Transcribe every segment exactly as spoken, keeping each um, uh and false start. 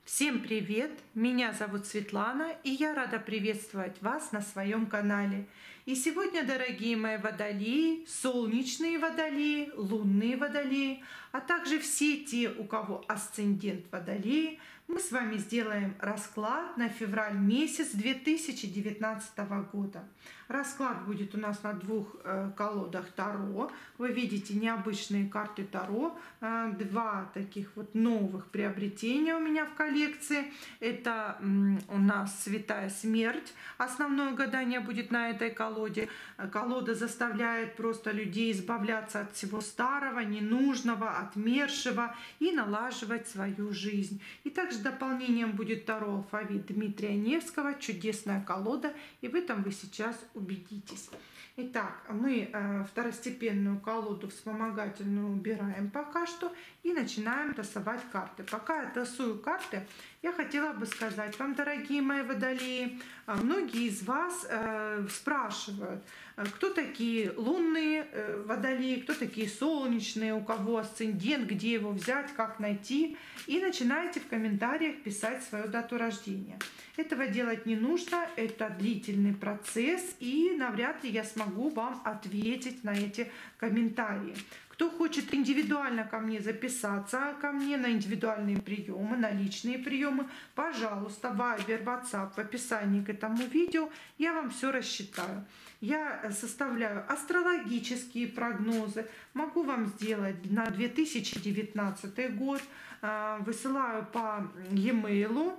Всем привет! Меня зовут Светлана, и я рада приветствовать вас на своем канале. И сегодня, дорогие мои водолеи, солнечные водолеи, лунные водолеи, а также все те, у кого асцендент водолеи, мы с вами сделаем расклад на февраль месяц две тысячи девятнадцатого года. Расклад будет у нас на двух э, колодах Таро. Вы видите необычные карты Таро. Э, два таких вот новых приобретения у меня в коллекции. Это м, у нас Святая Смерть. Основное гадание будет на этой колоде. Колода заставляет просто людей избавляться от всего старого, ненужного, отмершего и налаживать свою жизнь. И также дополнением будет Таро алфавит Дмитрия Невского, чудесная колода, и в этом вы сейчас убедитесь. Итак, мы э, второстепенную колоду вспомогательную убираем пока что и начинаем тасовать карты. Пока я тасую карты, я хотела бы сказать вам, дорогие мои водолеи, многие из вас э, спрашивают, кто такие лунные э, водолеи, кто такие солнечные, у кого асцендент, где его взять, как найти. И начинайте в комментариях писать свою дату рождения. Этого делать не нужно, это длительный процесс, и навряд ли я смогу вам ответить на эти комментарии. Кто хочет индивидуально ко мне записаться, ко мне на индивидуальные приемы, на личные приемы, пожалуйста, Viber, WhatsApp в описании к этому видео, я вам все рассчитаю. Я составляю астрологические прогнозы, могу вам сделать на две тысячи девятнадцатый год, высылаю по e-mail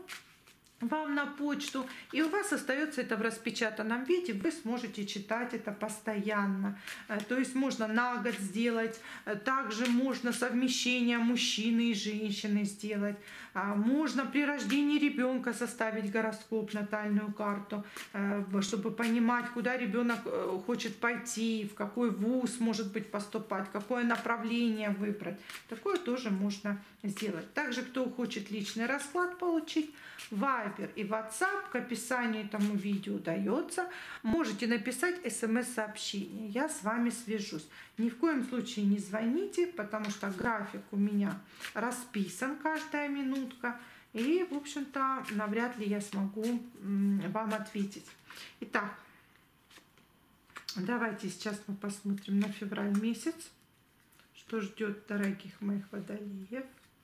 вам на почту, и у вас остается это в распечатанном виде, вы сможете читать это постоянно. То есть можно на год сделать, также можно совмещение мужчины и женщины сделать, можно при рождении ребенка составить гороскоп, натальную карту, чтобы понимать, куда ребенок хочет пойти, в какой вуз может быть поступать, какое направление выбрать. Такое тоже можно сделать. Также, кто хочет личный расклад получить, Viber и WhatsApp к описанию этому видео дается. Можете написать смс-сообщение, я с вами свяжусь. Ни в коем случае не звоните, потому что график у меня расписан, каждая минутка. И, в общем-то, навряд ли я смогу вам ответить. Итак, давайте сейчас мы посмотрим на февраль месяц, что ждет дорогих моих водолеев.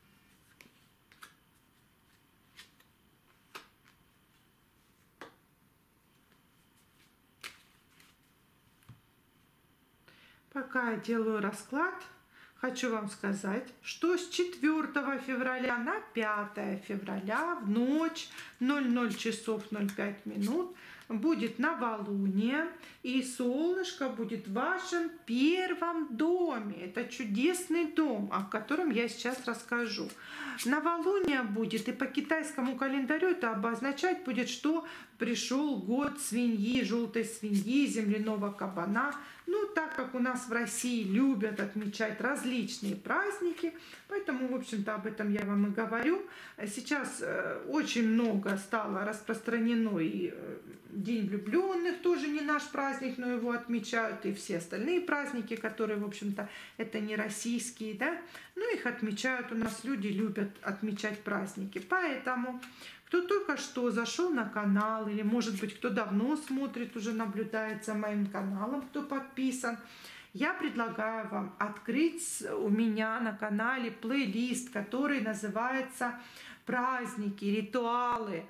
Пока я делаю расклад, хочу вам сказать, что с четвёртого февраля на пятое февраля в ночь ноль ноль часов ноль пять минут будет новолуние, и солнышко будет в вашем первом доме. Это чудесный дом, о котором я сейчас расскажу. Новолуние будет, и по китайскому календарю это обозначать будет, что пришел год свиньи, желтой свиньи, земляного кабана. Ну, так как у нас в России любят отмечать различные праздники, поэтому, в общем-то, об этом я вам и говорю. Сейчас очень много стало распространено, и День влюбленных тоже не наш праздник, но его отмечают, и все остальные праздники, которые, в общем-то, это не российские, да, но их отмечают, у нас люди любят отмечать праздники. Поэтому кто только что зашел на канал, или, может быть, кто давно смотрит, уже наблюдает за моим каналом, кто подписан, я предлагаю вам открыть у меня на канале плейлист, который называется «Праздники, ритуалы»,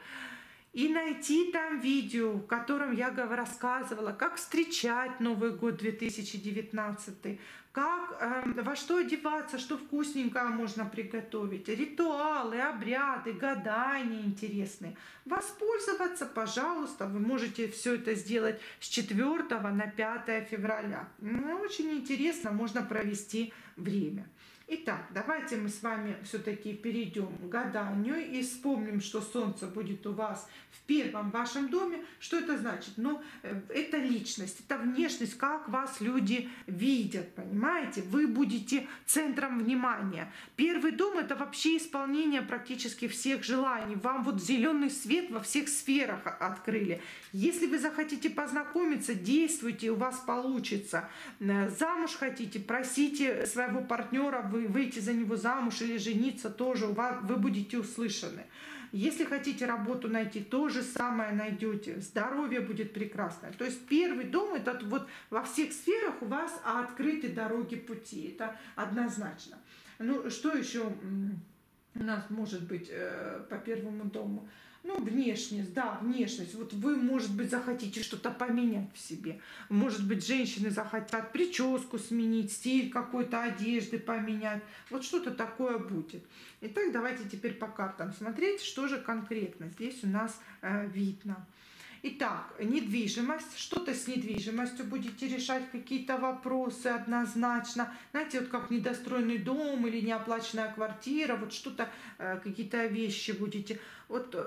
и найти там видео, в котором я рассказывала, как встречать Новый год две тысячи девятнадцатый, как, э, во что одеваться, что вкусненького можно приготовить, ритуалы, обряды, гадания интересные. Воспользоваться, пожалуйста, вы можете все это сделать с четвёртого на пятое февраля. Ну, очень интересно, можно провести время. Итак, давайте мы с вами все-таки перейдем к гаданию и вспомним, что Солнце будет у вас в первом вашем доме. Что это значит? Ну, это личность, это внешность, как вас люди видят, понимаете? Вы будете центром внимания. Первый дом — это вообще исполнение практически всех желаний. Вам вот зеленый свет во всех сферах открыли. Если вы захотите познакомиться, действуйте, у вас получится. Замуж хотите, просите своего партнера, вы, выйти за него замуж или жениться, тоже у вас, вы будете услышаны. Если хотите работу найти, то же самое найдете. Здоровье будет прекрасное. То есть первый дом, это вот во всех сферах у вас открыты дороги пути. Это однозначно. Ну, что еще у нас может быть э, по первому дому? Ну, внешность, да, внешность. Вот вы, может быть, захотите что-то поменять в себе. Может быть, женщины захотят прическу сменить, стиль какой-то одежды поменять. Вот что-то такое будет. Итак, давайте теперь по картам смотреть, что же конкретно здесь у нас э, видно. Итак, недвижимость. Что-то с недвижимостью будете решать, какие-то вопросы однозначно. Знаете, вот как недостроенный дом или неоплаченная квартира, вот что-то, какие-то вещи будете. Вот,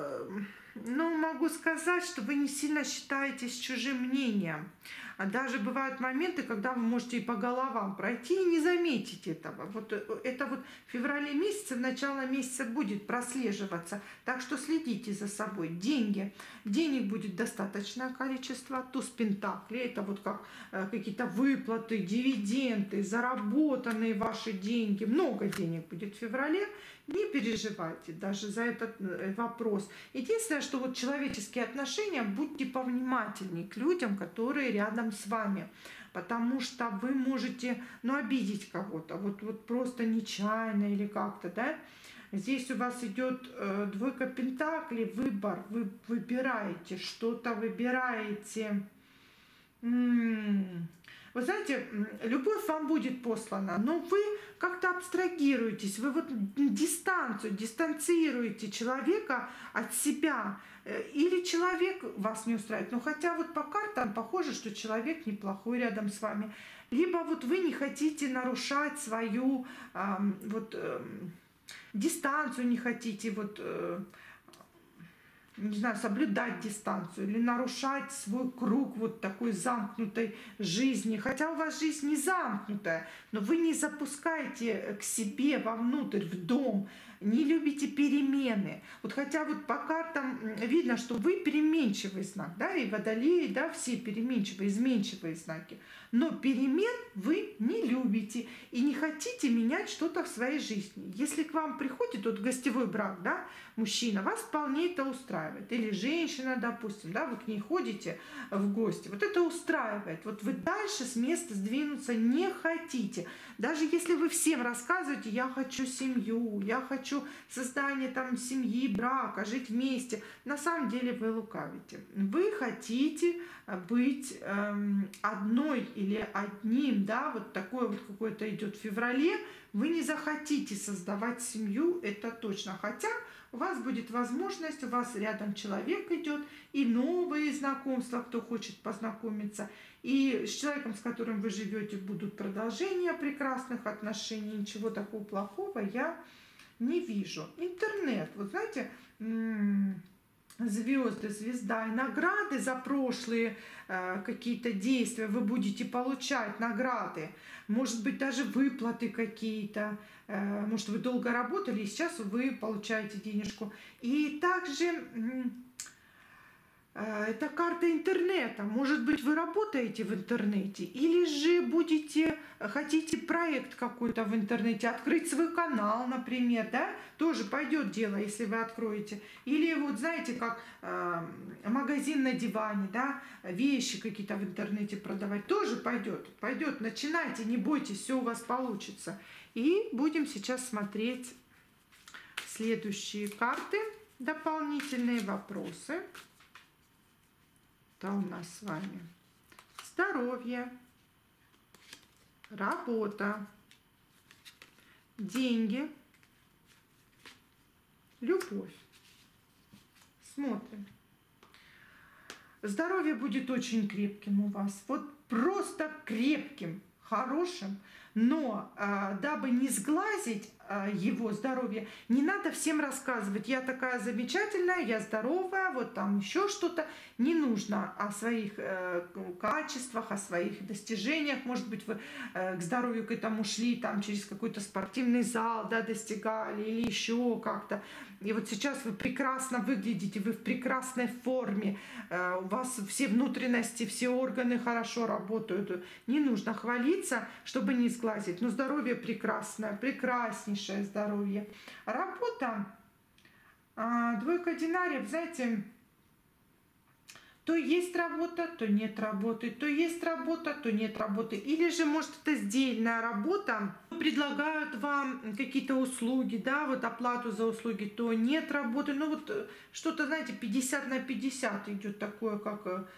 ну, могу сказать, что вы не сильно считаетесь чужим мнением. Даже бывают моменты, когда вы можете и по головам пройти и не заметить этого. Вот это вот в феврале месяце, в начало месяца будет прослеживаться. Так что следите за собой. Деньги. Денег будет достаточное количество. Туз пентаклей. Это вот как какие-то выплаты, дивиденды, заработанные ваши деньги. Много денег будет в феврале. Не переживайте даже за этот вопрос. Единственное, что вот человеческие отношения, будьте повнимательнее к людям, которые рядом с вами. Потому что вы можете, ну, обидеть кого-то. Вот, вот просто нечаянно или как-то, да. Здесь у вас идет э, двойка пентаклей, выбор. Вы выбираете, что-то выбираете. М-м-м. Вы знаете, любовь вам будет послана, но вы как-то абстрагируетесь, вы вот дистанцию, дистанцируете человека от себя. Или человек вас не устраивает. Но хотя вот по картам похоже, что человек неплохой рядом с вами. Либо вот вы не хотите нарушать свою э, вот, э, дистанцию, не хотите вот... Э, не знаю, соблюдать дистанцию или нарушать свой круг вот такой замкнутой жизни. Хотя у вас жизнь не замкнутая, но вы не запускаете к себе вовнутрь, в дом, не любите перемены. Вот хотя вот по картам видно, что вы переменчивый знак, да, и водолеи, да, все переменчивые, изменчивые знаки. Но перемен вы не любите и не хотите менять что-то в своей жизни. Если к вам приходит вот гостевой брак, да, мужчина, вас вполне это устраивает. Или женщина, допустим, да, вы к ней ходите в гости. Вот это устраивает. Вот вы дальше с места сдвинуться не хотите. Даже если вы всем рассказываете, я хочу семью, я хочу создание там семьи, брака, жить вместе. На самом деле вы лукавите. Вы хотите быть эм, одной или одним, да, вот такое вот какое-то идет в феврале. Вы не захотите создавать семью, это точно. Хотя у вас будет возможность, у вас рядом человек идет, и новые знакомства, кто хочет познакомиться, и с человеком, с которым вы живете, будут продолжения прекрасных отношений, ничего такого плохого я не вижу. Интернет, вот знаете, звезды, звезда и награды за прошлые э, какие-то действия вы будете получать, награды, может быть даже выплаты какие-то, э, может вы долго работали и сейчас вы получаете денежку. И также э, это карта интернета, может быть вы работаете в интернете или же будете, хотите проект какой-то в интернете, открыть свой канал, например, да, тоже пойдет дело, если вы откроете. Или вот знаете, как э, магазин на диване, да, вещи какие-то в интернете продавать, тоже пойдет, пойдет, начинайте, не бойтесь, все у вас получится. И будем сейчас смотреть следующие карты, дополнительные вопросы. Это у нас с вами здоровье, работа, деньги, любовь. Смотрим. Здоровье будет очень крепким у вас. Вот просто крепким, хорошим. Но э, дабы не сглазить э, его здоровье, не надо всем рассказывать, я такая замечательная, я здоровая, вот там еще что-то. Не нужно о своих э, качествах, о своих достижениях. Может быть, вы э, к здоровью к этому шли там через какой-то спортивный зал, да, достигали или еще как-то. И вот сейчас вы прекрасно выглядите, вы в прекрасной форме, э, у вас все внутренности, все органы хорошо работают. Не нужно хвалиться, чтобы не сглазить сглазить, но здоровье прекрасное, прекраснейшее здоровье. Работа, двойка динариев, знаете, то есть работа, то нет работы, то есть работа, то нет работы. Или же, может, это сдельная работа, предлагают вам какие-то услуги, да, вот оплату за услуги, то нет работы. Ну вот что-то, знаете, пятьдесят на пятьдесят идет такое, как...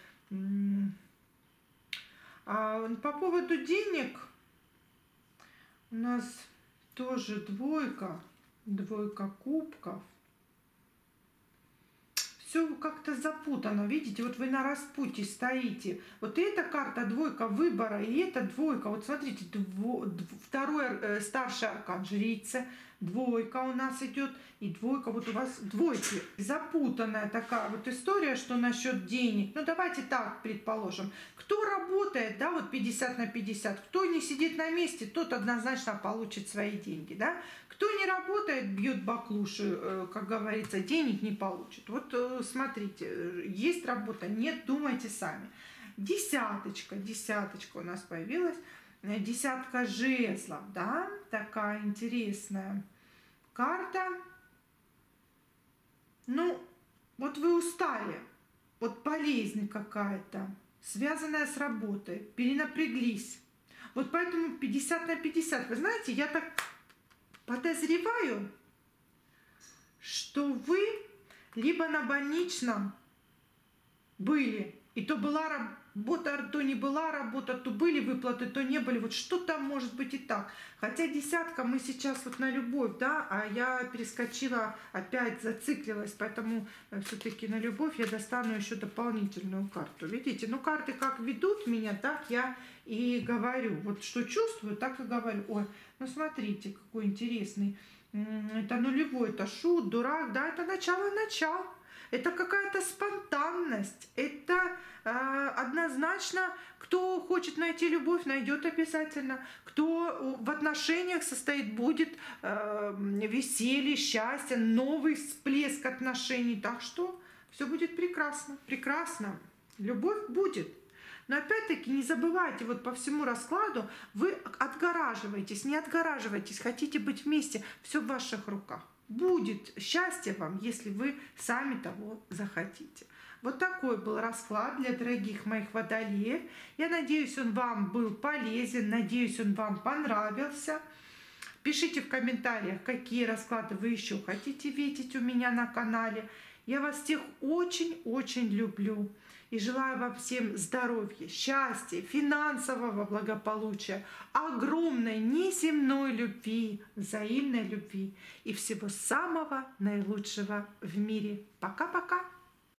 А по поводу денег у нас тоже двойка, двойка кубков. Все как-то запутано, видите, вот вы на распутье стоите. Вот эта карта двойка выбора, и эта двойка. Вот смотрите, дво, дв, второй э, старший аркан жрица, двойка у нас идет, и двойка, вот у вас двойки. Запутанная такая вот история, что насчет денег. Ну давайте так предположим. Кто работает, да, вот пятьдесят на пятьдесят, кто не сидит на месте, тот однозначно получит свои деньги, да. Кто не работает, бьет баклуши, как говорится, денег не получит. Вот смотрите, есть работа, нет, думайте сами. Десяточка, десяточка у нас появилась. Десятка жезлов, да, такая интересная карта. Ну, вот вы устали, вот болезнь какая-то, связанная с работой, перенапряглись. Вот поэтому пятьдесят на пятьдесят. Вы знаете, я так... подозреваю, что вы либо на больничном были, и то была работа, то не была работа, то были выплаты, то не были. Вот что там может быть и так. Хотя десятка мы сейчас вот на любовь, да, а я перескочила, опять зациклилась, поэтому все-таки на любовь я достану еще дополнительную карту. Видите, ну карты как ведут меня, так я и говорю. Вот что чувствую, так и говорю. Ой, ну смотрите, какой интересный. Это нулевой, это шут, дурак, да, это начало-начал. Это какая-то спонтанность. Это э, однозначно, кто хочет найти любовь, найдет обязательно. Кто в отношениях состоит, будет э, веселье, счастье, новый всплеск отношений. Так что все будет прекрасно, прекрасно. Любовь будет. Но опять-таки не забывайте, вот по всему раскладу вы отгораживаетесь, не отгораживайтесь, хотите быть вместе, все в ваших руках. Будет счастье вам, если вы сами того захотите. Вот такой был расклад для дорогих моих водолеев. Я надеюсь, он вам был полезен, надеюсь, он вам понравился. Пишите в комментариях, какие расклады вы еще хотите видеть у меня на канале. Я вас всех очень-очень люблю. И желаю вам всем здоровья, счастья, финансового благополучия, огромной неземной любви, взаимной любви и всего самого наилучшего в мире. Пока-пока!